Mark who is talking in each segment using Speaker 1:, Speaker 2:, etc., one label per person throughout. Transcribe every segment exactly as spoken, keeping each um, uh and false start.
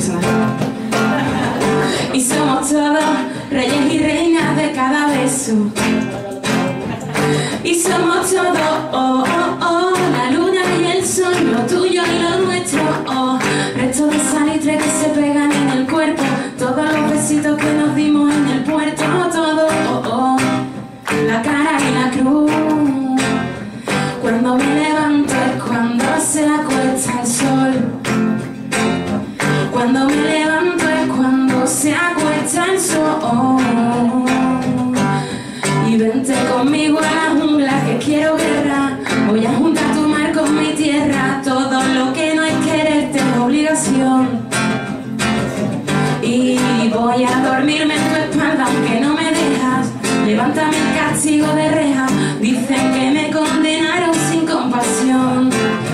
Speaker 1: personaje. Y somos todos reyes y reinas de cada beso. Y somos todos, oh, oh, oh, la luna y el sol, lo tuyo y lo nuestro, oh, restos de salitre que se pegan en el cuerpo, todos los besitos que nos dimos en el puerto, todo, oh, oh, la cara y la cruz. Cuando me levanto es cuando se acuesta el sol. Cuando me levanto es cuando se acuesta el sol. Y vente conmigo a la jungla que quiero guerra. Voy a juntar tu mar con mi tierra. Todo lo que no es quererte es obligación. Y voy a dormirme en tu espalda aunque no me dejas. Levántame el castigo de reja. Dicen que me condenaron sin compasión.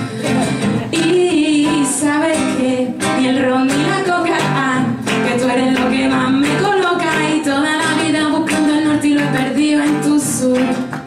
Speaker 1: Y sabes que ni el ron ni la coca, ah, que tú eres lo que más me coloca. Y toda la vida buscando el norte y lo he perdido en tu sur.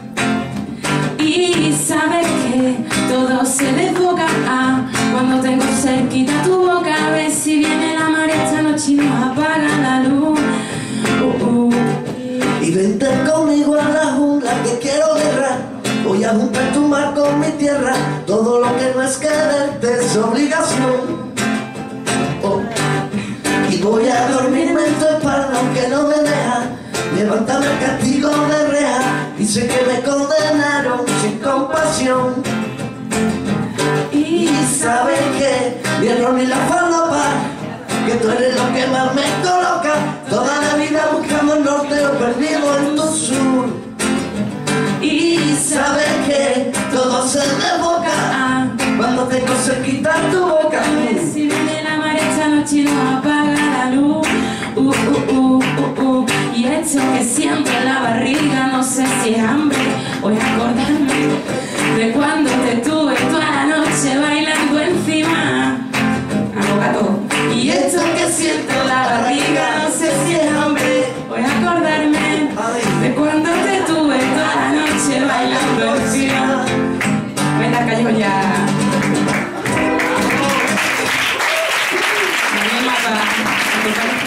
Speaker 1: Y sabes que todo se desboca, ah, cuando tengo cerquita tu boca. A ver si viene la marea esta noche y nos apaga la luz. uh, uh.
Speaker 2: Y vente conmigo a la jungla que quiero guerra. Voy a juntar tu mar con mi tierra. Todo lo que no es quererte es obligación. Oh. Y voy a dormirme en tu espalda aunque no me deja. Levántame el castigo de reja. Dice que me condenaron sin compasión. Y sabes que ni el ron ni la falopa, que tú eres lo que más me coloca. Toda la vida buscamos el norte, lo perdido en tu sur. Y sabes que todo se desboca, ah, cuando tengo cerquita tu boca.
Speaker 1: A ver si viene la marea esta noche y nos apaga la luz. uh, uh, uh, uh, uh. Y esto que siento en la barriga, no sé si es hambre o es acordarme de cuando te tuve toda la noche bailando encima. Abogado. Y esto que siento en la barriga, no sé si es hambre o es acordarme de cuando te tuve toda la noche bailando encima. Venga, callejo ya. Me mata.